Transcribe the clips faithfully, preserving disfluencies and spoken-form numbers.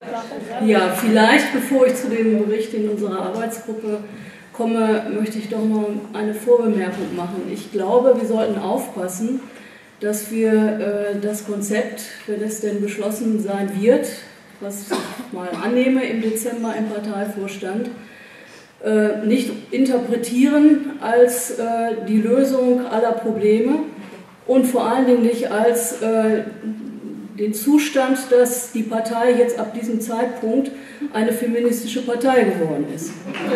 Ja, vielleicht, bevor ich zu dem Bericht in unserer Arbeitsgruppe komme, möchte ich doch noch eine Vorbemerkung machen. Ich glaube, wir sollten aufpassen, dass wir äh, das Konzept, wenn es denn beschlossen sein wird, was ich mal annehme im Dezember im Parteivorstand, äh, nicht interpretieren als äh, die Lösung aller Probleme und vor allen Dingen nicht als äh, den Zustand, dass die Partei jetzt ab diesem Zeitpunkt eine feministische Partei geworden ist.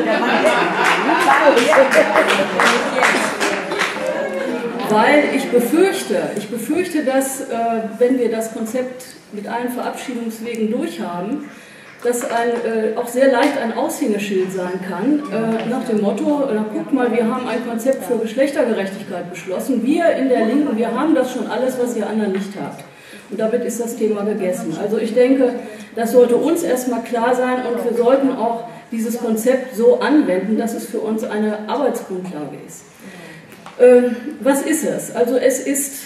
Weil ich befürchte, ich befürchte, dass, äh, wenn wir das Konzept mit allen Verabschiedungswegen durchhaben, dass ein, äh, auch sehr leicht ein Aushängeschild sein kann, äh, nach dem Motto, na, guck mal, wir haben ein Konzept für Geschlechtergerechtigkeit beschlossen, wir in der Linken, wir haben das schon alles, was ihr anderen nicht habt. Und damit ist das Thema gegessen. Also ich denke, das sollte uns erstmal klar sein und wir sollten auch dieses Konzept so anwenden, dass es für uns eine Arbeitsgrundlage ist. Ähm, was ist es? Also es ist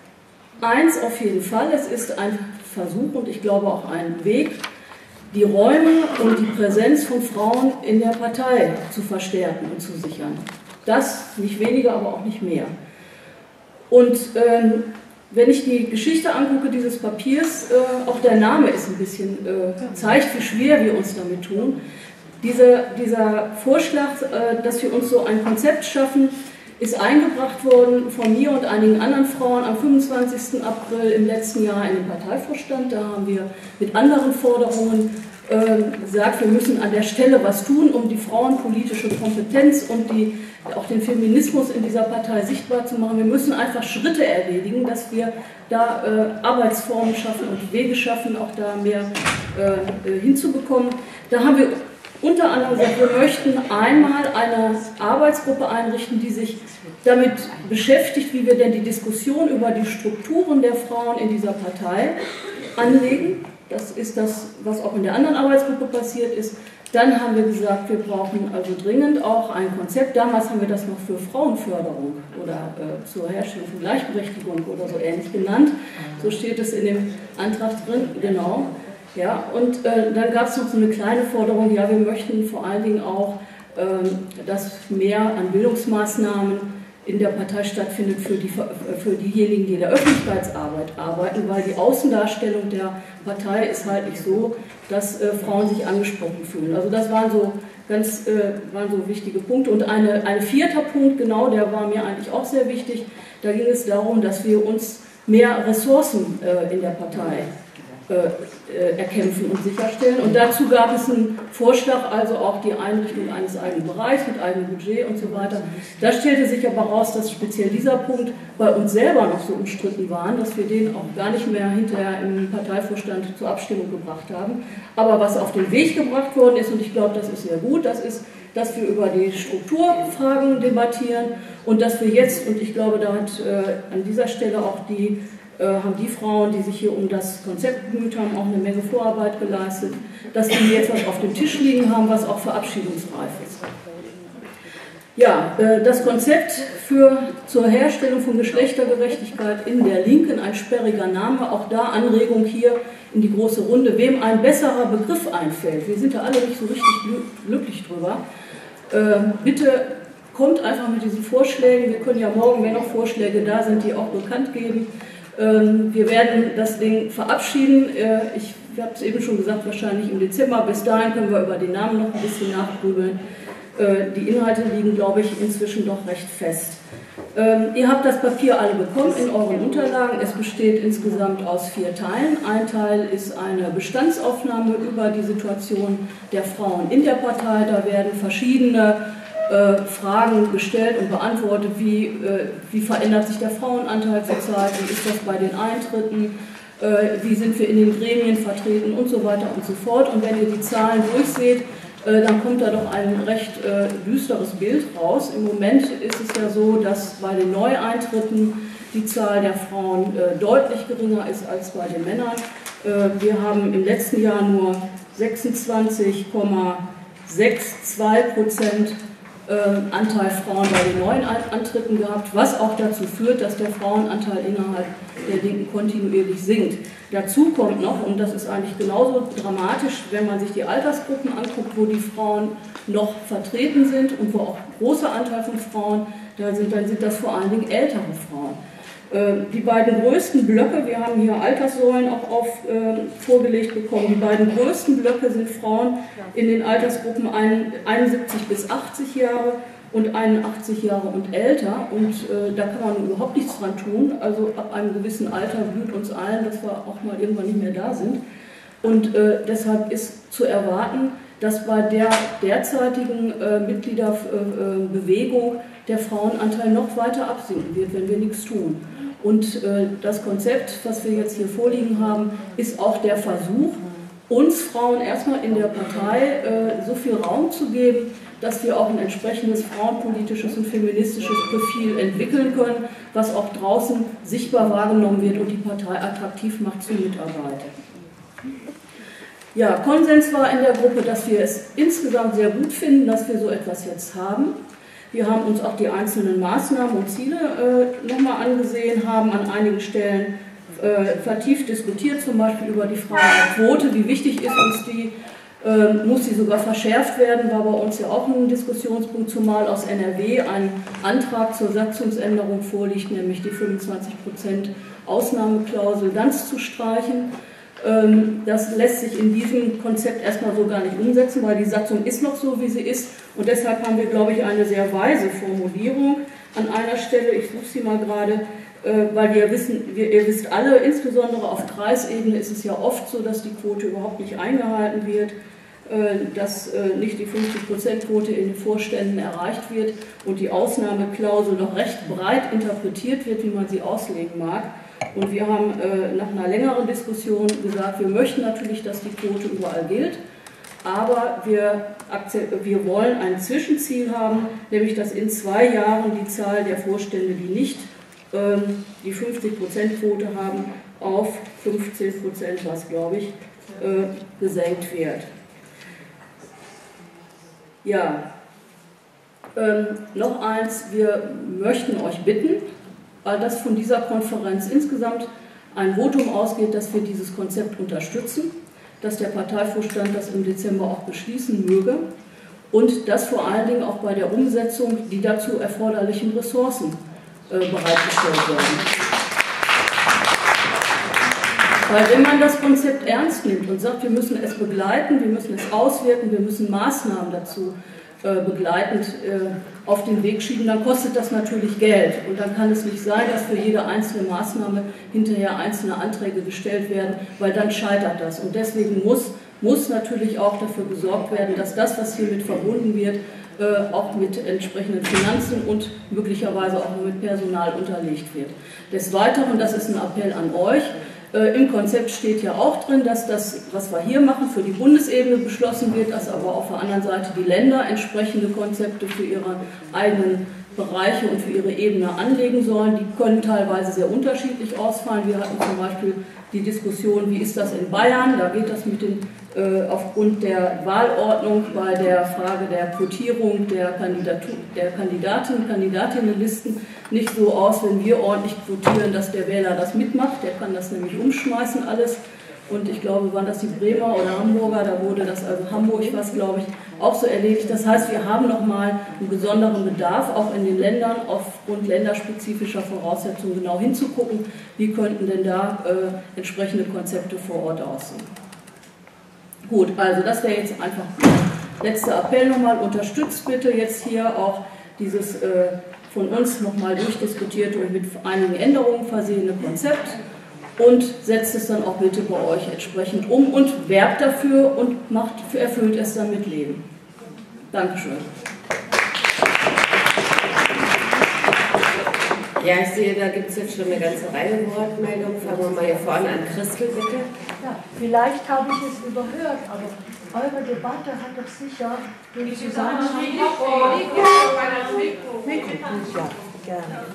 eins auf jeden Fall, es ist ein Versuch und ich glaube auch ein Weg, die Räume und die Präsenz von Frauen in der Partei zu verstärken und zu sichern. Das nicht weniger, aber auch nicht mehr. Und ähm, wenn ich die Geschichte angucke dieses Papiers, äh, auch der Name ist ein bisschen, äh, zeigt, wie schwer wir uns damit tun. Diese, dieser Vorschlag, äh, dass wir uns so ein Konzept schaffen, ist eingebracht worden von mir und einigen anderen Frauen am fünfundzwanzigsten April im letzten Jahr in den Parteivorstand. Da haben wir mit anderen Forderungen äh, gesagt, wir müssen an der Stelle was tun, um die frauenpolitische Kompetenz und die, auch den Feminismus in dieser Partei sichtbar zu machen. Wir müssen einfach Schritte erledigen, dass wir da äh, Arbeitsformen schaffen und Wege schaffen, auch da mehr äh, hinzubekommen. Da haben wir unter anderem gesagt, wir möchten einmal eine Arbeitsgruppe einrichten, die sich damit beschäftigt, wie wir denn die Diskussion über die Strukturen der Frauen in dieser Partei anlegen. Das ist das, was auch in der anderen Arbeitsgruppe passiert ist. Dann haben wir gesagt, wir brauchen also dringend auch ein Konzept. Damals haben wir das noch für Frauenförderung oder äh, zur Herstellung von Gleichberechtigung oder so ähnlich genannt. So steht es in dem Antrag drin, genau. Ja, und äh, dann gab es noch so eine kleine Forderung, ja, wir möchten vor allen Dingen auch, äh, dass mehr an Bildungsmaßnahmen in der Partei stattfindet für, die, für diejenigen, die in der Öffentlichkeitsarbeit arbeiten, weil die Außendarstellung der Partei ist halt nicht so, dass äh, Frauen sich angesprochen fühlen. Also das waren so ganz äh, waren so wichtige Punkte. Und eine, ein vierter Punkt, genau, der war mir eigentlich auch sehr wichtig, da ging es darum, dass wir uns mehr Ressourcen äh, in der Partei Äh, erkämpfen und sicherstellen. Und dazu gab es einen Vorschlag, also auch die Einrichtung eines eigenen Bereichs mit eigenem Budget und so weiter. Da stellte sich aber raus, dass speziell dieser Punkt bei uns selber noch so umstritten war, dass wir den auch gar nicht mehr hinterher im Parteivorstand zur Abstimmung gebracht haben. Aber was auf den Weg gebracht worden ist, und ich glaube, das ist sehr gut, das ist, dass wir über die Strukturfragen debattieren und dass wir jetzt, und ich glaube, da hat äh, an dieser Stelle auch die haben die Frauen, die sich hier um das Konzept bemüht haben, auch eine Menge Vorarbeit geleistet, dass die jetzt was auf dem Tisch liegen haben, was auch verabschiedungsreif ist. Ja, das Konzept für, zur Herstellung von Geschlechtergerechtigkeit in der Linken, ein sperriger Name, auch da Anregung hier in die große Runde, wem ein besserer Begriff einfällt. Wir sind da alle nicht so richtig glücklich drüber. Bitte kommt einfach mit diesen Vorschlägen, wir können ja morgen, wenn noch Vorschläge da sind, die auch bekannt geben. Wir werden das Ding verabschieden. Ich habe es eben schon gesagt, wahrscheinlich im Dezember. Bis dahin können wir über den Namen noch ein bisschen nachgrübeln. Die Inhalte liegen, glaube ich, inzwischen doch recht fest. Ihr habt das Papier alle bekommen in euren Unterlagen. Es besteht insgesamt aus vier Teilen. Ein Teil ist eine Bestandsaufnahme über die Situation der Frauen in der Partei. Da werden verschiedene Äh, Fragen gestellt und beantwortet, wie, äh, wie verändert sich der Frauenanteil zurzeit, wie ist das bei den Eintritten, äh, wie sind wir in den Gremien vertreten und so weiter und so fort. Und wenn ihr die Zahlen durchseht, äh, dann kommt da doch ein recht äh, düsteres Bild raus. Im Moment ist es ja so, dass bei den Neueintritten die Zahl der Frauen äh, deutlich geringer ist als bei den Männern. Äh, wir haben im letzten Jahr nur sechsundzwanzig Komma zwei sechs Prozent äh, Anteil Frauen bei den neuen Antritten gehabt, was auch dazu führt, dass der Frauenanteil innerhalb der Linken kontinuierlich sinkt. Dazu kommt noch, und das ist eigentlich genauso dramatisch, wenn man sich die Altersgruppen anguckt, wo die Frauen noch vertreten sind und wo auch ein großer Anteil von Frauen da sind, dann sind das vor allen Dingen ältere Frauen. Die beiden größten Blöcke, wir haben hier Alterssäulen auch auf, äh, vorgelegt bekommen, die beiden größten Blöcke sind Frauen in den Altersgruppen einundsiebzig bis achtzig Jahre und einundachtzig Jahre und älter, und äh, da kann man überhaupt nichts dran tun. Also ab einem gewissen Alter blüht uns allen, dass wir auch mal irgendwann nicht mehr da sind, und äh, deshalb ist zu erwarten, dass bei der derzeitigen äh, Mitgliederbewegung der Frauenanteil noch weiter absinken wird, wenn wir nichts tun. Und äh, das Konzept, was wir jetzt hier vorliegen haben, ist auch der Versuch, uns Frauen erstmal in der Partei äh, so viel Raum zu geben, dass wir auch ein entsprechendes frauenpolitisches und feministisches Profil entwickeln können, was auch draußen sichtbar wahrgenommen wird und die Partei attraktiv macht zur Mitarbeit. Ja, Konsens war in der Gruppe, dass wir es insgesamt sehr gut finden, dass wir so etwas jetzt haben. Wir haben uns auch die einzelnen Maßnahmen und Ziele äh, nochmal angesehen, haben an einigen Stellen äh, vertieft diskutiert, zum Beispiel über die Frage der Quote, wie wichtig ist uns die, äh, muss sie sogar verschärft werden, war bei uns ja auch ein Diskussionspunkt, zumal aus N R W ein Antrag zur Satzungsänderung vorliegt, nämlich die fünfundzwanzig Prozent Ausnahmeklausel ganz zu streichen. Das lässt sich in diesem Konzept erstmal so gar nicht umsetzen, weil die Satzung ist noch so, wie sie ist. Und deshalb haben wir, glaube ich, eine sehr weise Formulierung an einer Stelle. Ich suche sie mal gerade, weil wir wissen, wir, ihr wisst alle, insbesondere auf Kreisebene ist es ja oft so, dass die Quote überhaupt nicht eingehalten wird, dass nicht die fünfzig Prozent Quote in den Vorständen erreicht wird und die Ausnahmeklausel noch recht breit interpretiert wird, wie man sie auslegen mag. Und wir haben äh, nach einer längeren Diskussion gesagt, wir möchten natürlich, dass die Quote überall gilt, aber wir, wir wollen ein Zwischenziel haben, nämlich dass in zwei Jahren die Zahl der Vorstände, die nicht ähm, die fünfzig Prozent Quote haben, auf fünfzehn Prozent, was glaube ich, äh, gesenkt wird. Ja, ähm, noch eins, wir möchten euch bitten, weil das von dieser Konferenz insgesamt ein Votum ausgeht, dass wir dieses Konzept unterstützen, dass der Parteivorstand das im Dezember auch beschließen möge und dass vor allen Dingen auch bei der Umsetzung die dazu erforderlichen Ressourcen äh, bereitgestellt werden. Weil wenn man das Konzept ernst nimmt und sagt, wir müssen es begleiten, wir müssen es auswerten, wir müssen Maßnahmen dazu begleitend auf den Weg schieben, dann kostet das natürlich Geld. Und dann kann es nicht sein, dass für jede einzelne Maßnahme hinterher einzelne Anträge gestellt werden, weil dann scheitert das. Und deswegen muss, muss natürlich auch dafür gesorgt werden, dass das, was hiermit verbunden wird, auch mit entsprechenden Finanzen und möglicherweise auch mit Personal unterlegt wird. Des Weiteren, das ist ein Appell an euch, im Konzept steht ja auch drin, dass das, was wir hier machen, für die Bundesebene beschlossen wird, dass aber auf der anderen Seite die Länder entsprechende Konzepte für ihre eigenen Bereiche und für ihre Ebene anlegen sollen. Die können teilweise sehr unterschiedlich ausfallen. Wir hatten zum Beispiel die Diskussion, wie ist das in Bayern? Da geht das mit den, äh, aufgrund der Wahlordnung bei der Frage der Quotierung der, der Kandidaten, Kandidatinnenlisten nicht so aus, wenn wir ordentlich quotieren, dass der Wähler das mitmacht. Der kann das nämlich umschmeißen alles. Und ich glaube, waren das die Bremer oder Hamburger, da wurde das, also Hamburg war es, glaube ich, auch so erledigt. Das heißt, wir haben nochmal einen besonderen Bedarf, auch in den Ländern, aufgrund länderspezifischer Voraussetzungen genau hinzugucken, wie könnten denn da äh, entsprechende Konzepte vor Ort aussehen. Gut, also das wäre jetzt einfach der letzte Appell nochmal. Unterstützt bitte jetzt hier auch dieses äh, von uns nochmal durchdiskutierte und mit einigen Änderungen versehene Konzept. Und setzt es dann auch bitte bei euch entsprechend um und werbt dafür und macht, erfüllt es dann mit Leben. Dankeschön. Ja, ich sehe, da gibt es jetzt schon eine ganze Reihe Wortmeldungen. Fangen wir mal hier vorne an. Christel, bitte. Ja, vielleicht habe ich es überhört, aber eure Debatte hat doch sicher den Zusammenhang... Mikro, Mikro, Mikro. Ja, gerne.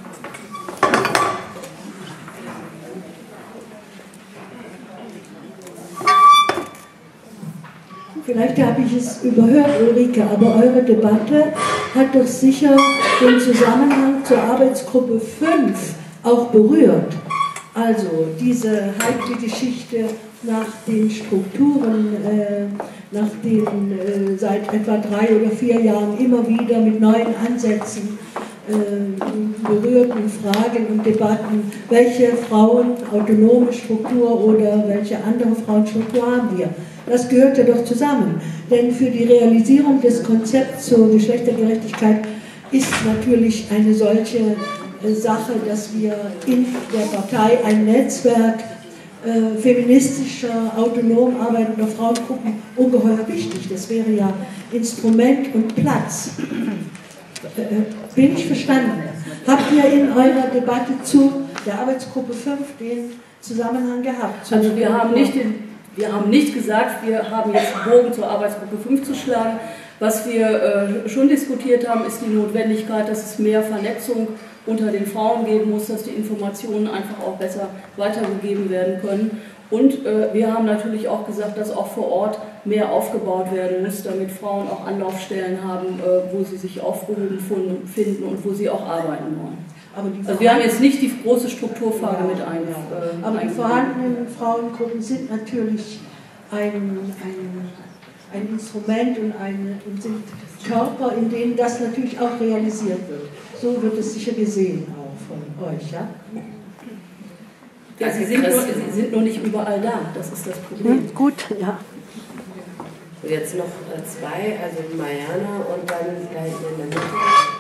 Vielleicht habe ich es überhört, Ulrike, aber eure Debatte hat doch sicher den Zusammenhang zur Arbeitsgruppe fünf auch berührt. Also diese heikle Geschichte nach den Strukturen, äh, nach den äh, seit etwa drei oder vier Jahren immer wieder mit neuen Ansätzen äh, berührten Fragen und Debatten, welche Frauen autonome Struktur oder welche andere Frauenstruktur haben wir. Das gehört ja doch zusammen, denn für die Realisierung des Konzepts zur Geschlechtergerechtigkeit ist natürlich eine solche äh, Sache, dass wir in der Partei ein Netzwerk äh, feministischer, autonom arbeitender Frauengruppen ungeheuer wichtig. Das wäre ja Instrument und Platz. Äh, bin ich verstanden? Habt ihr in eurer Debatte zu der Arbeitsgruppe fünf den Zusammenhang gehabt? Also wir haben nicht den Wir haben nicht gesagt, wir haben jetzt einen Bogen zur Arbeitsgruppe fünf zu schlagen. Was wir äh, schon diskutiert haben, ist die Notwendigkeit, dass es mehr Vernetzung unter den Frauen geben muss, dass die Informationen einfach auch besser weitergegeben werden können. Und äh, wir haben natürlich auch gesagt, dass auch vor Ort mehr aufgebaut werden muss, damit Frauen auch Anlaufstellen haben, äh, wo sie sich aufgehoben finden und wo sie auch arbeiten wollen. Aber also wir haben jetzt nicht die große Strukturfrage mit ein. Äh, Aber die vorhandenen Frauengruppen sind natürlich ein, ein, ein Instrument und, eine, und sind Körper, in denen das natürlich auch realisiert wird. So wird es sicher gesehen auch von euch, ja? Ja, sie sind, nur, sie sind nur nicht überall da, das ist das Problem. Hm, gut, ja. Jetzt noch zwei, also Mariana und dann gleich in der Mitte.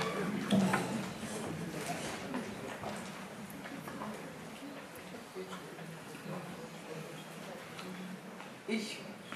Ich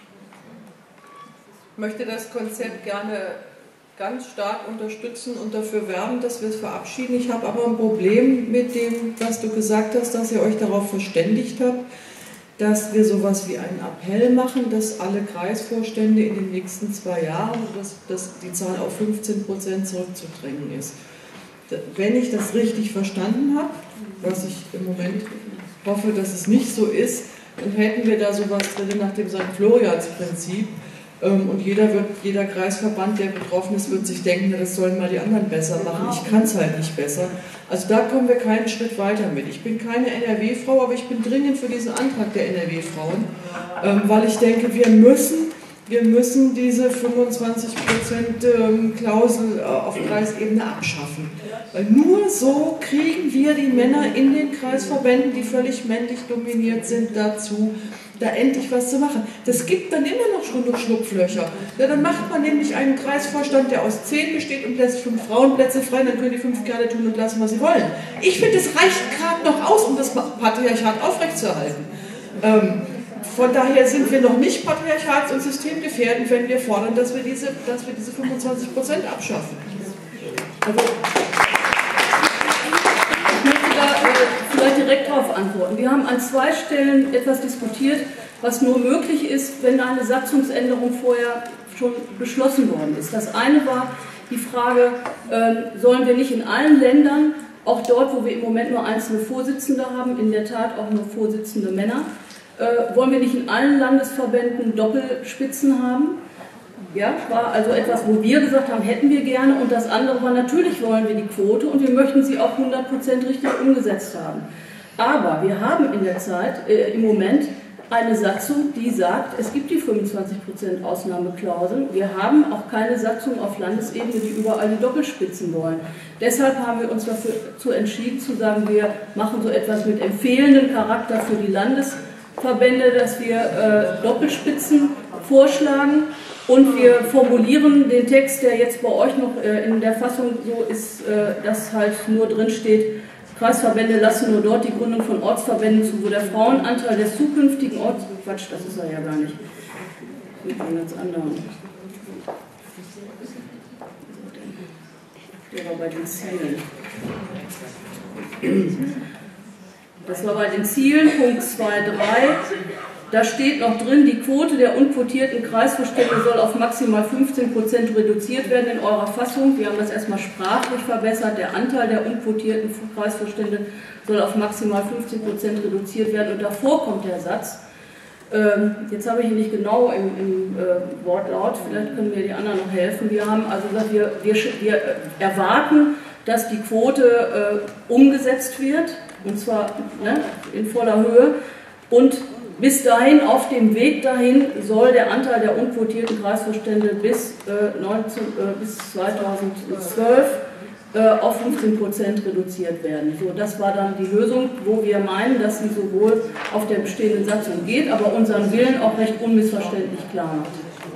möchte das Konzept gerne ganz stark unterstützen und dafür werben, dass wir es verabschieden. Ich habe aber ein Problem mit dem, was du gesagt hast, dass ihr euch darauf verständigt habt, dass wir sowas wie einen Appell machen, dass alle Kreisvorstände in den nächsten zwei Jahren, dass, dass die Zahl auf fünfzehn Prozent zurückzudrängen ist. Wenn ich das richtig verstanden habe, was ich im Moment hoffe, dass es nicht so ist, dann hätten wir da sowas drin nach dem Sankt Florians-Prinzip. Und jeder, wird, jeder Kreisverband, der betroffen ist, wird sich denken, das sollen mal die anderen besser machen. Ich kann es halt nicht besser. Also da kommen wir keinen Schritt weiter mit. Ich bin keine N R W-Frau, aber ich bin dringend für diesen Antrag der N R W-Frauen, weil ich denke, wir müssen, wir müssen diese fünfundzwanzig Prozent Klausel auf Kreisebene abschaffen. Weil nur so kriegen wir die Männer in den Kreisverbänden, die völlig männlich dominiert sind, dazu, da endlich was zu machen. Das gibt dann immer noch genug Schlupflöcher. Ja, dann macht man nämlich einen Kreisvorstand, der aus zehn besteht und lässt fünf Frauenplätze frei, dann können die fünf Kerle tun und lassen, was sie wollen. Ich finde, das reicht gerade noch aus, um das Patriarchat aufrechtzuerhalten. Ähm, von daher sind wir noch nicht patriarchats- und systemgefährdend, wenn wir fordern, dass wir diese, dass wir diese fünfundzwanzig Prozent abschaffen. Also, ich möchte da äh, vielleicht direkt darauf antworten. Wir haben an zwei Stellen etwas diskutiert, was nur möglich ist, wenn eine Satzungsänderung vorher schon beschlossen worden ist. Das eine war die Frage, äh, sollen wir nicht in allen Ländern, auch dort, wo wir im Moment nur einzelne Vorsitzende haben, in der Tat auch nur Vorsitzende Männer, äh, wollen wir nicht in allen Landesverbänden Doppelspitzen haben? Ja, war also etwas, wo wir gesagt haben, hätten wir gerne, und das andere war, natürlich wollen wir die Quote und wir möchten sie auch hundert Prozent richtig umgesetzt haben. Aber wir haben in der Zeit, äh, im Moment, eine Satzung, die sagt, es gibt die fünfundzwanzig Prozent Ausnahmeklausel. Wir haben auch keine Satzung auf Landesebene, die überall die Doppelspitzen wollen. Deshalb haben wir uns dazu entschieden, zu sagen, wir machen so etwas mit empfehlendem Charakter für die Landesverbände, dass wir äh, Doppelspitzen vorschlagen. Und wir formulieren den Text, der jetzt bei euch noch äh, in der Fassung so ist, äh, dass halt nur drin steht, Kreisverbände lassen nur dort die Gründung von Ortsverbänden zu, wo der Frauenanteil des zukünftigen Orts... Quatsch, das ist er ja gar nicht. Mit einem ganz anderen. Der war bei den Zielen. Das war bei den Zielen, Punkt zwei Punkt drei. Da steht noch drin, die Quote der unquotierten Kreisvorstände soll auf maximal fünfzehn Prozent reduziert werden in eurer Fassung. Wir haben das erstmal sprachlich verbessert. Der Anteil der unquotierten Kreisvorstände soll auf maximal fünfzehn Prozent reduziert werden. Und davor kommt der Satz, Ähm, jetzt habe ich ihn nicht genau im, im äh, Wortlaut, vielleicht können mir die anderen noch helfen. Wir haben also gesagt, wir, wir, wir erwarten, dass die Quote äh, umgesetzt wird, und zwar ne, in voller Höhe. Und bis dahin, auf dem Weg dahin, soll der Anteil der unquotierten Kreisvorstände bis, äh, neunzehn, äh, bis zweitausendzwölf äh, auf fünfzehn Prozent reduziert werden. So, das war dann die Lösung, wo wir meinen, dass sie sowohl auf der bestehenden Satzung geht, aber unseren Willen auch recht unmissverständlich klar macht.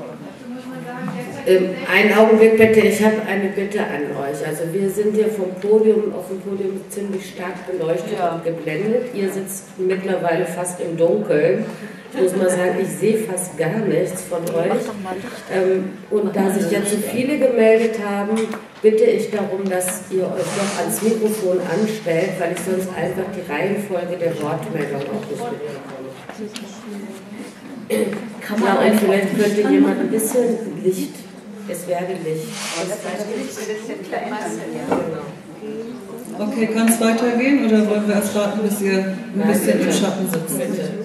Ähm, einen Augenblick bitte, ich habe eine Bitte an euch. Also wir sind hier vom Podium, auf dem Podium ziemlich stark beleuchtet ja. und geblendet. Ihr sitzt mittlerweile fast im Dunkeln. Ich muss mal sagen, ich sehe fast gar nichts von euch. Ähm, und da sich jetzt so viele gemeldet haben, bitte ich darum, dass ihr euch noch ans Mikrofon anstellt, weil ich sonst einfach die Reihenfolge der Wortmeldung auch nicht mitbekomme. Kann man ja, vielleicht könnte jemand ein bisschen Licht, es werde Licht. Okay, kann es weitergehen oder wollen wir erst warten, bis ihr ein Nein, bisschen bitte. Im Schatten sitzt?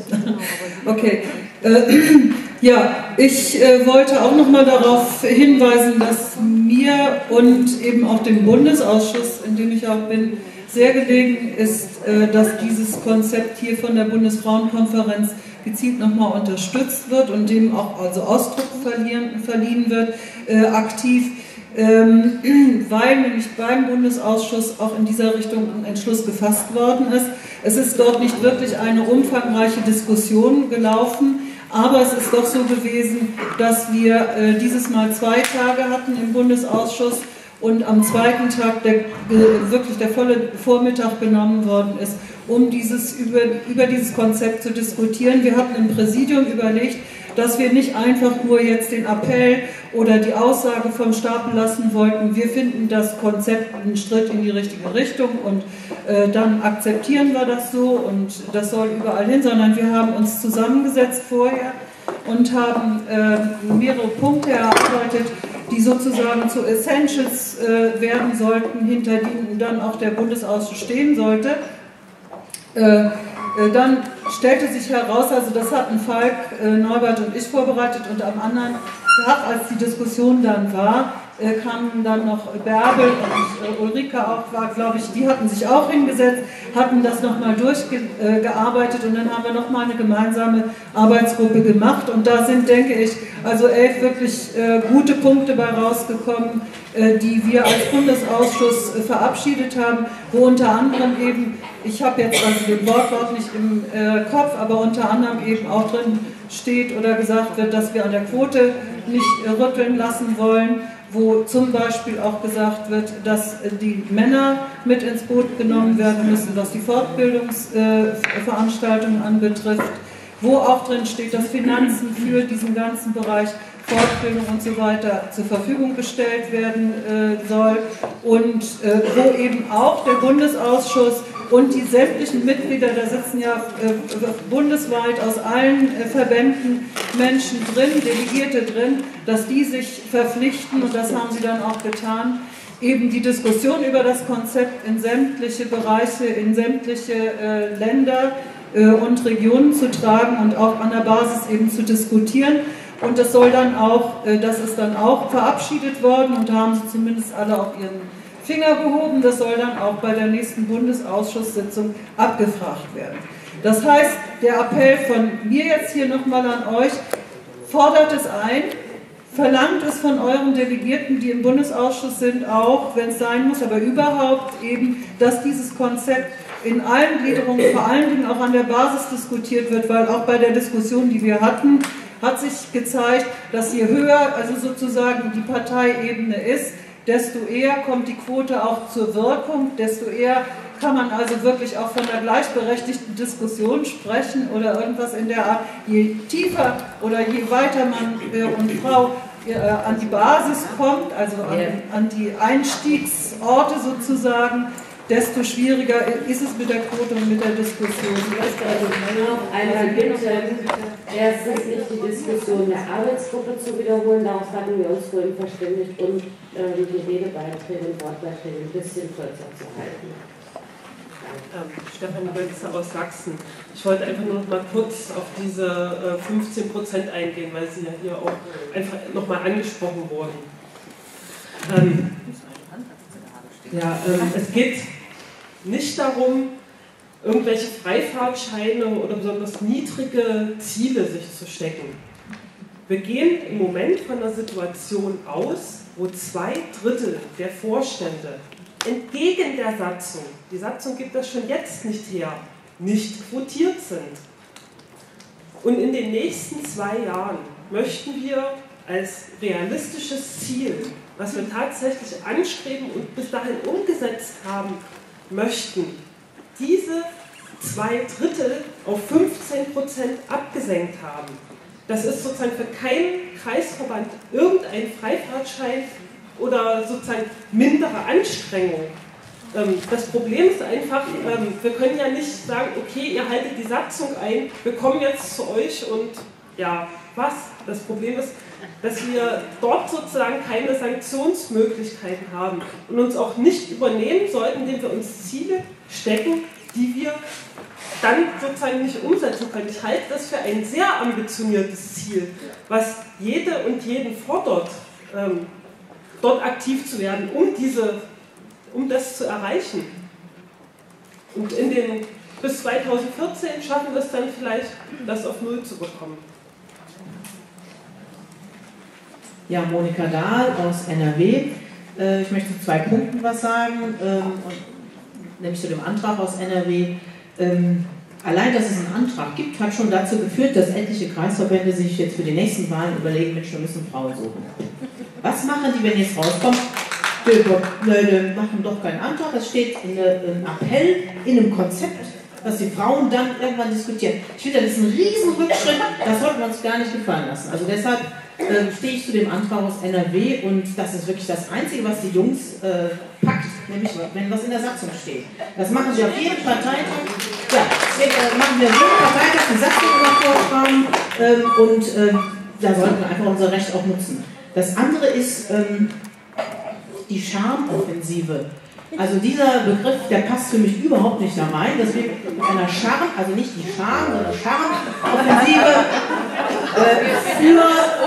Okay. Äh, ja, ich äh, wollte auch noch mal darauf hinweisen, dass mir und eben auch dem Bundesausschuss, in dem ich auch bin, sehr gelegen ist, äh, dass dieses Konzept hier von der Bundesfrauenkonferenz gezielt nochmal unterstützt wird und dem auch also Ausdruck verlieren, verliehen wird, äh, aktiv, ähm, weil nämlich beim Bundesausschuss auch in dieser Richtung ein Entschluss gefasst worden ist. Es ist dort nicht wirklich eine umfangreiche Diskussion gelaufen, aber es ist doch so gewesen, dass wir äh, dieses Mal zwei Tage hatten im Bundesausschuss und am zweiten Tag der, wirklich der volle Vormittag genommen worden ist, um dieses, über, über dieses Konzept zu diskutieren. Wir hatten im Präsidium überlegt, dass wir nicht einfach nur jetzt den Appell oder die Aussage vom Stapel lassen wollten. Wir finden das Konzept einen Schritt in die richtige Richtung und äh, dann akzeptieren wir das so und das soll überall hin, sondern wir haben uns zusammengesetzt vorher und haben äh, mehrere Punkte erarbeitet, die sozusagen zu Essentials äh, werden sollten, hinter denen dann auch der Bundesausschuss stehen sollte. Äh, äh, dann stellte sich heraus, also das hatten Falk, äh, Norbert und ich vorbereitet und am anderen Tag, als die Diskussion dann war, äh, kamen dann noch Bärbel und äh, Ulrike auch, war, glaube ich, die hatten sich auch hingesetzt, hatten das nochmal durchgearbeitet äh, und dann haben wir nochmal eine gemeinsame Arbeitsgruppe gemacht und da sind, denke ich, also elf wirklich äh, gute Punkte bei rausgekommen, äh, die wir als Bundesausschuss äh, verabschiedet haben, wo unter anderem eben, ich habe jetzt also den Wortlaut nicht im äh, Kopf, aber unter anderem eben auch drin steht oder gesagt wird, dass wir an der Quote nicht äh, rütteln lassen wollen, wo zum Beispiel auch gesagt wird, dass äh, die Männer mit ins Boot genommen werden müssen, was die Fortbildungsveranstaltungen äh, anbetrifft, wo auch drin steht, dass Finanzen für diesen ganzen Bereich Fortbildung und so weiter zur Verfügung gestellt werden äh, soll und äh, wo eben auch der Bundesausschuss und die sämtlichen Mitglieder, da sitzen ja äh, bundesweit aus allen äh, Verbänden Menschen drin, Delegierte drin, dass die sich verpflichten, und das haben sie dann auch getan, eben die Diskussion über das Konzept in sämtliche Bereiche, in sämtliche äh, Länder äh, und Regionen zu tragen und auch an der Basis eben zu diskutieren. Und das soll dann auch, äh, das ist dann auch verabschiedet worden und da haben sie zumindest alle auch ihren Finger gehoben, das soll dann auch bei der nächsten Bundesausschusssitzung abgefragt werden. Das heißt, der Appell von mir jetzt hier nochmal an euch, fordert es ein, verlangt es von euren Delegierten, die im Bundesausschuss sind, auch, wenn es sein muss, aber überhaupt eben, dass dieses Konzept in allen Gliederungen, vor allen Dingen auch an der Basis diskutiert wird, weil auch bei der Diskussion, die wir hatten, hat sich gezeigt, dass je höher also sozusagen die Parteiebene ist, desto eher kommt die Quote auch zur Wirkung, desto eher kann man also wirklich auch von einer gleichberechtigten Diskussion sprechen oder irgendwas in der Art. Je tiefer oder je weiter man äh, und Frau äh, an die Basis kommt, also an, an die Einstiegsorte sozusagen, desto schwieriger ist es mit der Quote und mit der Diskussion. Ich möchte also noch einmal bitten, erstens nicht die Diskussion der Arbeitsgruppe zu wiederholen, darauf hatten wir uns vorhin verständigt, und ähm, die Redebeiträge und Wortbeiträge ein bisschen kürzer zu halten. Danke. Ähm, Stefanie Bölzer aus Sachsen. Ich wollte einfach nur noch mal kurz auf diese äh, fünfzehn Prozent eingehen, weil sie ja hier auch einfach nochmal angesprochen wurden. Ähm, ja, ähm, es geht nicht darum, irgendwelche Freifahrtscheine oder besonders niedrige Ziele sich zu stecken. Wir gehen im Moment von einer Situation aus, wo zwei Drittel der Vorstände entgegen der Satzung, die Satzung gibt das schon jetzt nicht her, nicht quotiert sind. Und in den nächsten zwei Jahren möchten wir als realistisches Ziel, was wir tatsächlich anstreben und bis dahin umgesetzt haben möchten, diese zwei Drittel auf fünfzehn Prozent abgesenkt haben. Das ist sozusagen für keinen Kreisverband irgendein Freifahrtschein oder sozusagen mindere Anstrengung. Das Problem ist einfach, wir können ja nicht sagen, okay, ihr haltet die Satzung ein, wir kommen jetzt zu euch und ja, was? Das Problem ist, dass wir dort sozusagen keine Sanktionsmöglichkeiten haben und uns auch nicht übernehmen sollten, indem wir uns Ziele stecken, die wir dann sozusagen nicht umsetzen können. Ich halte das für ein sehr ambitioniertes Ziel, was jede und jeden fordert, ähm, dort aktiv zu werden, um, diese, um das zu erreichen. Und in den, bis zweitausendvierzehn schaffen wir es dann vielleicht, das auf Null zu bekommen. Ja, Monika Dahl aus N R W. Ich möchte zu zwei Punkten was sagen, nämlich zu dem Antrag aus N R W. Allein, dass es einen Antrag gibt, hat schon dazu geführt, dass etliche Kreisverbände sich jetzt für die nächsten Wahlen überlegen, Mensch, wir müssen Frauen suchen. Was machen die, wenn jetzt rauskommt? Die machen doch keinen Antrag, das steht in einem Appell, in einem Konzept, was die Frauen dann irgendwann diskutieren. Ich finde, das ist ein riesen Rückschritt, das sollten wir uns gar nicht gefallen lassen. Also deshalb äh, stehe ich zu dem Antrag aus N R W und das ist wirklich das Einzige, was die Jungs äh, packt, nämlich wenn was in der Satzung steht. Das machen sie auf jedem Parteitag. Ja, äh, machen wir auf jedem Parteitag die Satzung immer vortragen ähm, und äh, da sollten wir einfach unser Recht auch nutzen. Das andere ist ähm, die Charmoffensive. Also dieser Begriff, der passt für mich überhaupt nicht da rein, dass wir mit einer Charme, also nicht die Charme, sondern Charmoffensive äh, für,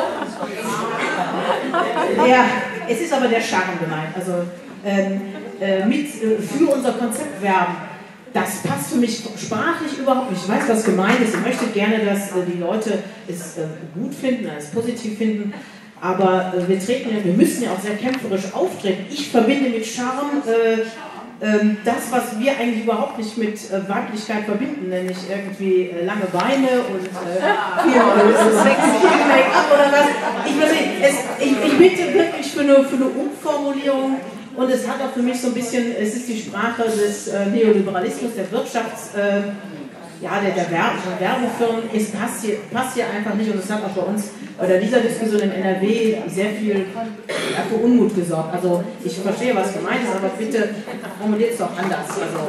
ja, es ist aber der Charme gemeint, also ähm, äh, mit, äh, für unser Konzept werben. Das passt für mich sprachlich überhaupt nicht. Ich weiß, was gemeint ist. Ich möchte gerne, dass äh, die Leute es äh, gut finden, es positiv finden. Aber äh, wir, treten ja, wir müssen ja auch sehr kämpferisch auftreten. Ich verbinde mit Charme äh, äh, das, was wir eigentlich überhaupt nicht mit äh, Weiblichkeit verbinden, nämlich irgendwie äh, lange Beine und äh, viel, äh, viel Make-up oder was. Ich, es, ich, ich bitte wirklich für eine, für eine Umformulierung. Und es hat auch für mich so ein bisschen, es ist die Sprache des äh, Neoliberalismus, der Wirtschafts... Äh, ja, der, der Werbe, Werbefirmen, es passt hier, passt hier einfach nicht und es hat auch bei uns bei dieser Diskussion im N R W sehr viel ja, für Unmut gesorgt. Also ich verstehe, was gemeint ist, aber bitte formuliert es doch anders. Also.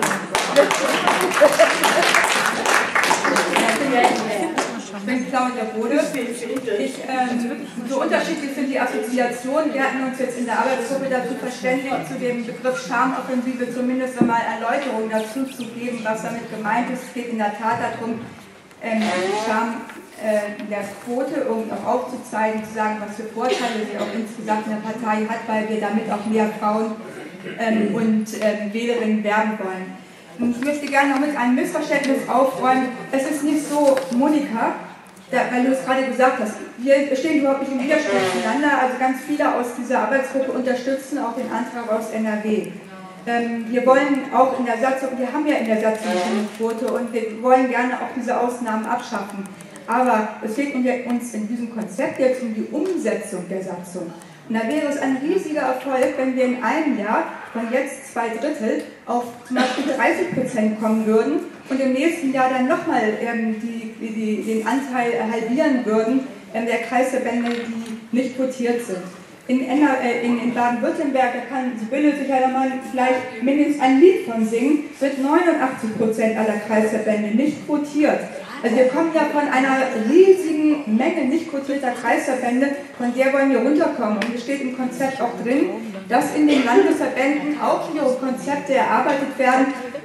Ich bin Claudia Bode. Ich, ähm, so unterschiedlich sind die Assoziationen. Wir hatten uns jetzt in der Arbeitsgruppe dazu verständigt, zu dem Begriff Charmoffensive zumindest einmal Erläuterungen dazu zu geben, was damit gemeint ist. Es geht in der Tat darum, ähm, Charme äh, der Quote irgendwie auch aufzuzeigen, zu sagen, was für Vorteile sie auch insgesamt in der Partei hat, weil wir damit auch mehr Frauen ähm, und ähm, Wählerinnen werben wollen. Und ich möchte gerne noch mit einem Missverständnis aufräumen. Es ist nicht so, Monika, da, weil du es gerade gesagt hast, wir stehen überhaupt nicht im Widerspruch zueinander. Also ganz viele aus dieser Arbeitsgruppe unterstützen auch den Antrag aus N R W. Ähm, wir wollen auch in der Satzung, wir haben ja in der Satzung eine Quote und wir wollen gerne auch diese Ausnahmen abschaffen. Aber es geht uns in diesem Konzept jetzt um die Umsetzung der Satzung. Und da wäre es ein riesiger Erfolg, wenn wir in einem Jahr von jetzt zwei Drittel auf zum Beispiel dreißig Prozent kommen würden und im nächsten Jahr dann nochmal ähm, die, die, den Anteil halbieren würden ähm, der Kreisverbände, die nicht quotiert sind. In, äh, in, in Baden-Württemberg, da kann Sibylle sich ja mal vielleicht mindestens ein Lied von singen, sind neunundachtzig Prozent aller Kreisverbände nicht quotiert. Also wir kommen ja von einer riesigen Menge nicht quotierter Kreisverbände, von der wollen wir runterkommen. Und es steht im Konzept auch drin, dass in den Landesverbänden auch ihre Konzepte erarbeitet werden,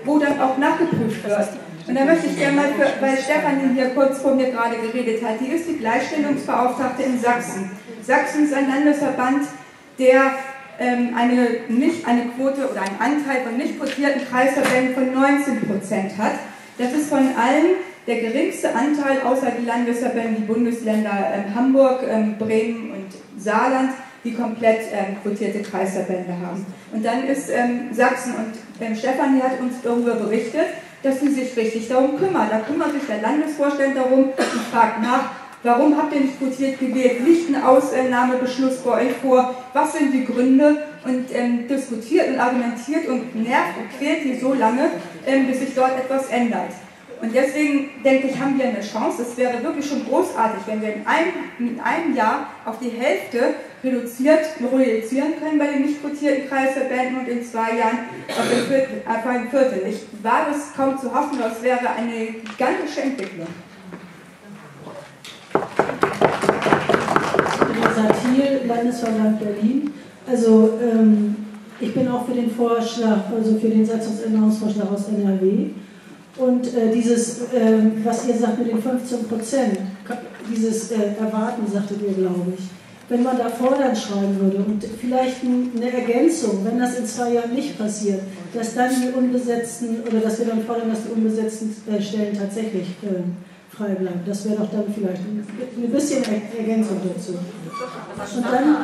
wo dann auch nachgeprüft wird. Und da möchte ich gerne mal, für, weil Stefanie hier kurz vor mir gerade geredet hat, die ist die Gleichstellungsbeauftragte in Sachsen. Sachsen ist ein Landesverband, der ähm, eine, nicht, eine Quote oder einen Anteil von nicht quotierten Kreisverbänden von neunzehn Prozent hat. Das ist von allen der geringste Anteil, außer die Landesverbände, die Bundesländer ähm, Hamburg, ähm, Bremen und Saarland, die komplett ähm, quotierte Kreisverbände haben. Und dann ist ähm, Sachsen, und ähm, Stefanie hat uns darüber berichtet, dass sie sich richtig darum kümmert. Da kümmert sich der Landesvorstand darum und fragt nach, warum habt ihr nicht quotiert gewählt? Liegt ein Ausnahmebeschluss bei euch vor? Was sind die Gründe? Und ähm, diskutiert und argumentiert und nervt und quält sie so lange, ähm, bis sich dort etwas ändert. Und deswegen denke ich, haben wir eine Chance. Es wäre wirklich schon großartig, wenn wir in einem, in einem Jahr auf die Hälfte reduziert, reduzieren können bei den nicht quotierten Kreisverbänden und in zwei Jahren auf ein Viertel. Auf ein Viertel. Ich wage es kaum zu hoffen, aber es wäre eine gigantische Entwicklung. Satil, Landesverband Berlin. Also ähm, ich bin auch für den Vorschlag, also für den Satzungsänderungsvorschlag aus N R W. Und äh, dieses, äh, was ihr sagt mit den fünfzehn Prozent, dieses äh, Erwarten, sagtet ihr, glaube ich. Wenn man da fordern schreiben würde und vielleicht eine Ergänzung, wenn das in zwei Jahren nicht passiert, dass dann die unbesetzten, oder dass wir dann fordern, dass die unbesetzten äh, Stellen tatsächlich äh, frei bleiben. Das wäre doch dann vielleicht ein, ein bisschen Ergänzung dazu. Und dann,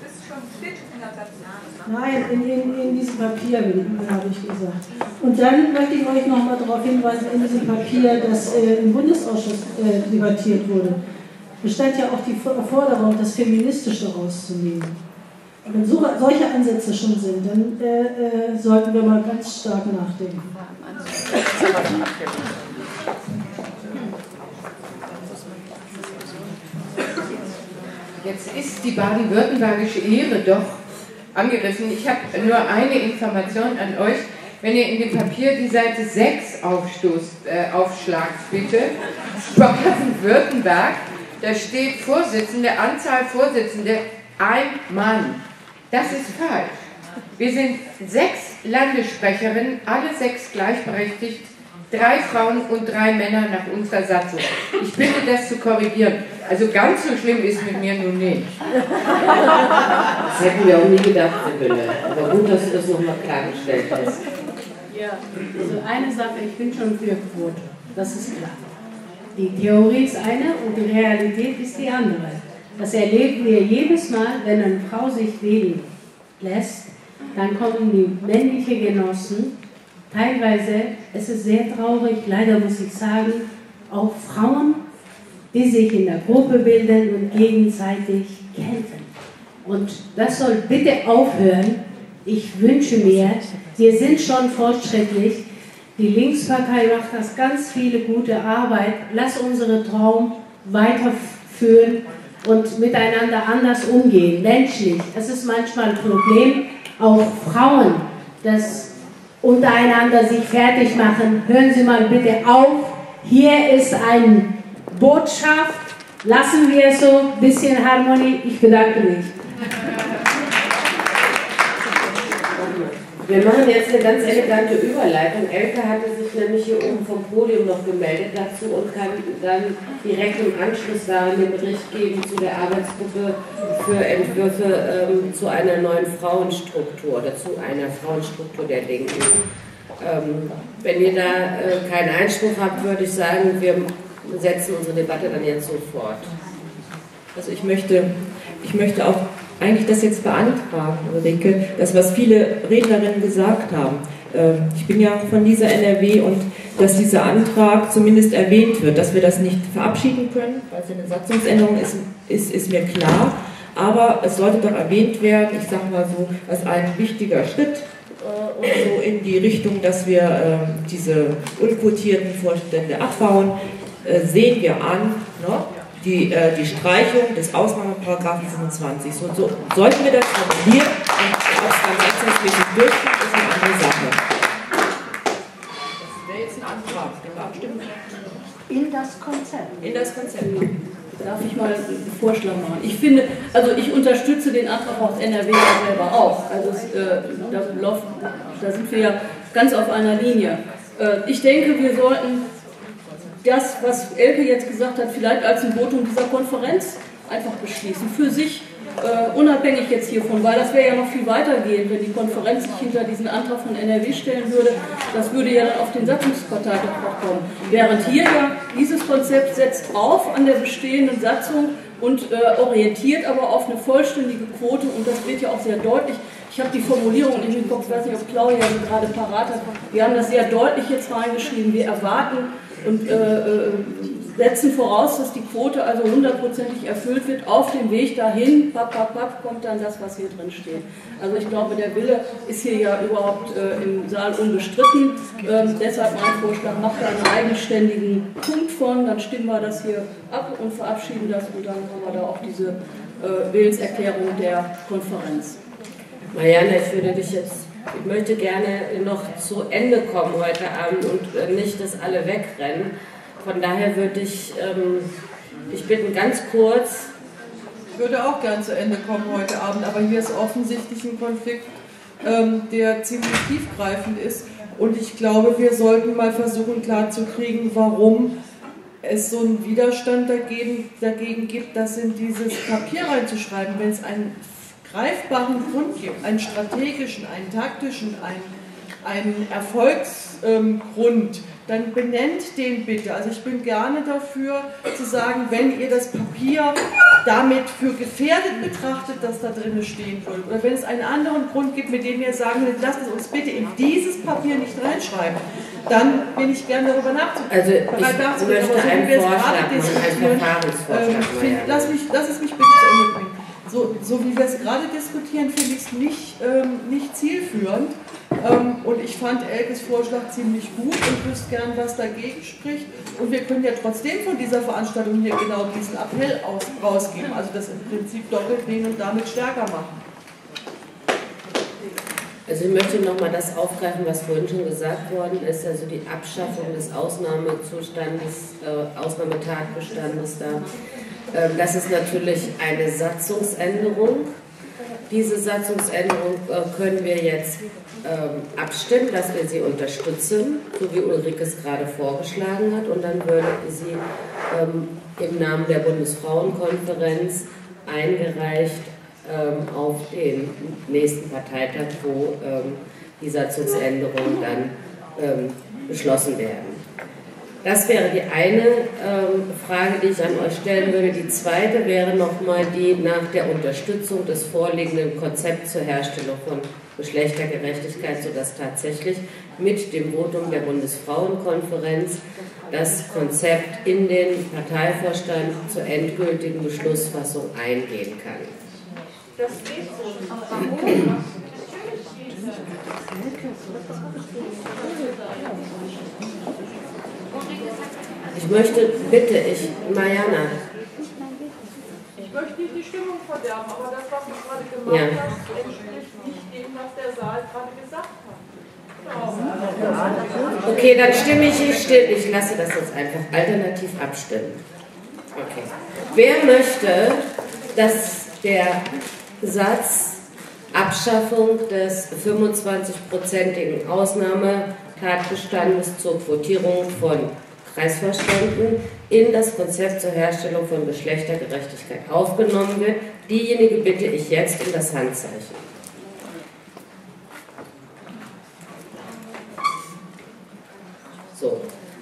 nein, in, in, in diesem Papier, habe ich gesagt. Und dann möchte ich euch noch mal darauf hinweisen, in diesem Papier, das äh, im Bundesausschuss äh, debattiert wurde, bestand ja auch die Forderung, das Feministische rauszunehmen. Wenn so, solche Ansätze schon sind, dann äh, äh, sollten wir mal ganz stark nachdenken. Jetzt ist die baden-württembergische Ehre doch angegriffen. Ich habe nur eine Information an euch. Wenn ihr in dem Papier die Seite sechs aufstoßt, äh, aufschlagt, bitte. Baden-Württemberg, da steht Vorsitzende, Anzahl Vorsitzende, ein Mann. Das ist falsch. Wir sind sechs Landessprecherinnen, alle sechs gleichberechtigt, drei Frauen und drei Männer nach unserer Satzung. Ich bitte das zu korrigieren. Also ganz so schlimm ist mit mir nun nicht. Das hätten wir auch nie gedacht, Sibylle. Aber gut, dass du das nochmal klargestellt hast. Ja, also eine Sache, ich bin schon für Quote. Das ist klar. Die Theorie ist eine und die Realität ist die andere. Das erleben wir jedes Mal, wenn eine Frau sich wählen lässt, dann kommen die männlichen Genossen. Teilweise, es ist sehr traurig, leider muss ich sagen, auch Frauen, die sich in der Gruppe bilden und gegenseitig kämpfen. Und das soll bitte aufhören. Ich wünsche mir, wir sind schon fortschrittlich, die Linkspartei macht das ganz viele gute Arbeit. Lass unsere Traum weiterführen und miteinander anders umgehen, menschlich. Es ist manchmal ein Problem, auch Frauen, dass untereinander sich fertig machen. Hören Sie mal bitte auf. Hier ist eine Botschaft. Lassen wir es so, ein bisschen Harmonie. Ich bedanke mich. Wir machen jetzt eine ganz elegante Überleitung. Elke hatte sich nämlich hier oben vom Podium noch gemeldet dazu und kann dann direkt im Anschluss daran den Bericht geben zu der Arbeitsgruppe für Entwürfe ähm, zu einer neuen Frauenstruktur oder zu einer Frauenstruktur der Linken. Ähm, wenn ihr da äh, keinen Einspruch habt, würde ich sagen, wir setzen unsere Debatte dann jetzt sofort. Also ich möchte, ich möchte auch eigentlich das jetzt beantragen, Ulrike, das, was viele Rednerinnen gesagt haben. Ich bin ja von dieser N R W und dass dieser Antrag zumindest erwähnt wird, dass wir das nicht verabschieden können, weil es eine Satzungsänderung ist, ist, ist mir klar, aber es sollte doch erwähnt werden, ich sage mal so, als ein wichtiger Schritt äh, und so in die Richtung, dass wir äh, diese unquotierten Vorstände abbauen, äh, sehen wir an, ne? Die, äh, die Streichung des Ausnahmeparagraphen fünfundzwanzig. So, so sollten wir das formulieren und ob es dann satzungsmäßig durchkommt, ist eine andere Sache. Das wäre jetzt ein Antrag, den wir abstimmen. In das Konzept. In das Konzept. Darf ich mal einen Vorschlag machen? Ich finde, also ich unterstütze den Antrag aus N R W ja selber auch. Also es, äh, da, da sind wir ja ganz auf einer Linie. Äh, ich denke, wir sollten das, was Elke jetzt gesagt hat, vielleicht als ein Votum dieser Konferenz einfach beschließen, für sich, äh, unabhängig jetzt hiervon, weil das wäre ja noch viel weiter gehen, wenn die Konferenz sich hinter diesen Antrag von N R W stellen würde. Das würde ja dann auf den Satzungsparteitag noch kommen. Während hier ja dieses Konzept setzt auf an der bestehenden Satzung und äh, orientiert aber auf eine vollständige Quote, und das wird ja auch sehr deutlich. Ich habe die Formulierung nicht im Kopf, ich weiß nicht, ob Claudia sie gerade parat hat. Wir haben das sehr deutlich jetzt reingeschrieben. Wir erwarten und äh, setzen voraus, dass die Quote also hundertprozentig erfüllt wird. Auf dem Weg dahin, papp, papp, papp, kommt dann das, was hier drin steht. Also ich glaube, der Wille ist hier ja überhaupt äh, im Saal unbestritten. Ähm, deshalb mein Vorschlag, macht da einen eigenständigen Punkt von, dann stimmen wir das hier ab und verabschieden das, und dann haben wir da auch diese äh, Willenserklärung der Konferenz. Marianne, ich würde dich jetzt, ich möchte gerne noch zu Ende kommen heute Abend und äh, nicht, dass alle wegrennen. Von daher würde ich ähm, dich bitten, ganz kurz. Ich würde auch gern zu Ende kommen heute Abend, aber hier ist offensichtlich ein Konflikt, ähm, der ziemlich tiefgreifend ist. Und ich glaube, wir sollten mal versuchen klarzukriegen, warum es so einen Widerstand dagegen, dagegen gibt, das in dieses Papier reinzuschreiben, wenn es einen greifbaren Grund gibt, einen strategischen, einen taktischen, einen, einen Erfolgsgrund, ähm, dann benennt den bitte. Also ich bin gerne dafür zu sagen, wenn ihr das Papier damit für gefährdet betrachtet, dass da drin stehen würde, oder wenn es einen anderen Grund gibt, mit dem ihr sagen würdet, lasst es uns bitte in dieses Papier nicht reinschreiben, dann bin ich gerne darüber nachzudenken. Also ich möchte einen Vorschlag machen, einen Verfahrensvorschlag. Ähm, find, lass, mich, lass es mich bitte zu Ende bringen. So, so wie wir es gerade diskutieren, finde ich es nicht, ähm, nicht zielführend. Ähm, und ich fand Elkes Vorschlag ziemlich gut und wüsste gern, was dagegen spricht. Und wir können ja trotzdem von dieser Veranstaltung hier genau diesen Appell aus, rausgeben. Also das im Prinzip doppelt nehmen und damit stärker machen. Also ich möchte nochmal das aufgreifen, was vorhin schon gesagt worden ist, also die Abschaffung des Ausnahmezustandes, äh, Ausnahmetatbestandes da. Ähm, das ist natürlich eine Satzungsänderung. Diese Satzungsänderung äh, können wir jetzt ähm, abstimmen, dass wir sie unterstützen, so wie Ulrike es gerade vorgeschlagen hat, und dann würde sie ähm, im Namen der Bundesfrauenkonferenz eingereicht ähm, auf den nächsten Parteitag, wo ähm, die Satzungsänderungen dann ähm, beschlossen werden. Das wäre die eine ähm, Frage, die ich an euch stellen würde. Die zweite wäre nochmal die nach der Unterstützung des vorliegenden Konzepts zur Herstellung von Geschlechtergerechtigkeit, sodass tatsächlich mit dem Votum der Bundesfrauenkonferenz das Konzept in den Parteivorstand zur endgültigen Beschlussfassung eingehen kann. Das geht so. Aber warum? Ich möchte, bitte, ich, Mariana. Ich möchte nicht die Stimmung verderben, aber das, was du gerade gemacht Ja. hast, entspricht nicht dem, was der Saal gerade gesagt hat. Okay, dann stimme ich, ich, stimme, ich lasse das jetzt einfach alternativ abstimmen. Okay. Wer möchte, dass der Satz Abschaffung des fünfundzwanzig-prozentigen Ausnahmetatbestandes zur Quotierung von Kreisvorständen in das Konzept zur Herstellung von Geschlechtergerechtigkeit aufgenommen wird, diejenige bitte ich jetzt um das Handzeichen. So.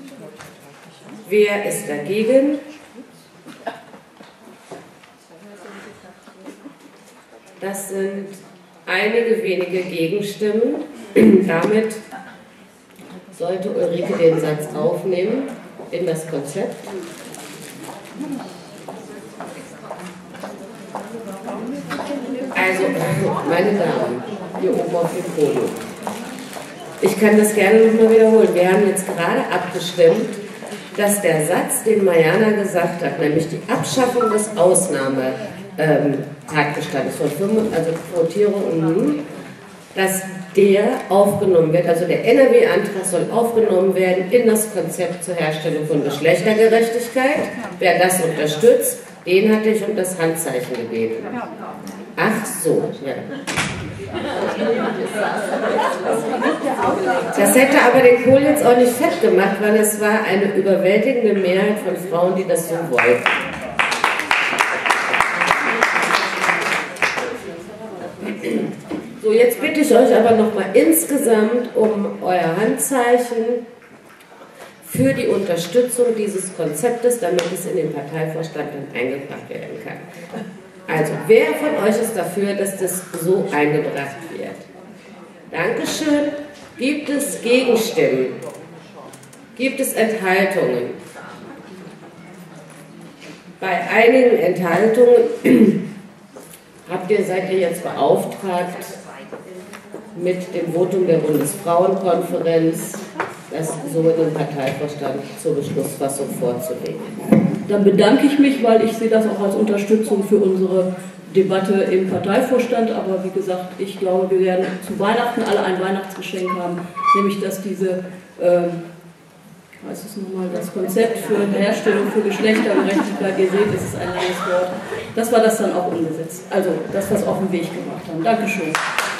Wer ist dagegen? Das sind einige wenige Gegenstimmen. Damit sollte Ulrike den Satz aufnehmen in das Konzept. Also, meine Damen, hier oben auf dem Podium. Ich kann das gerne nochmal wiederholen. Wir haben jetzt gerade abgestimmt, dass der Satz, den Mariana gesagt hat, nämlich die Abschaffung des Ausnahmetatbestandes von fünf, also Quotierung, dass der aufgenommen wird, also der N R W-Antrag soll aufgenommen werden in das Konzept zur Herstellung von Geschlechtergerechtigkeit. Wer das unterstützt, den hatte ich um das Handzeichen gebeten. Ach so, ja. Das hätte aber den Kohl jetzt auch nicht fett gemacht, weil es war eine überwältigende Mehrheit von Frauen, die das so wollten. So, jetzt bitte ich euch aber nochmal insgesamt um euer Handzeichen für die Unterstützung dieses Konzeptes, damit es in den Parteivorstand dann eingebracht werden kann. Also, wer von euch ist dafür, dass das so eingebracht wird? Dankeschön. Gibt es Gegenstimmen? Gibt es Enthaltungen? Bei einigen Enthaltungen habt ihr, seid ihr jetzt beauftragt, mit dem Votum der Bundesfrauenkonferenz das so in den Parteivorstand zur Beschlussfassung vorzulegen. Dann bedanke ich mich, weil ich sehe das auch als Unterstützung für unsere Debatte im Parteivorstand. Aber wie gesagt, ich glaube, wir werden zu Weihnachten alle ein Weihnachtsgeschenk haben, nämlich dass diese, ähm, heißt es nochmal, das Konzept für Herstellung für Geschlechtergerechtigkeit, ihr seht, es ist ein langes Wort, dass wir das dann auch umgesetzt. Also, dass wir es auf den Weg gebracht haben. Dankeschön.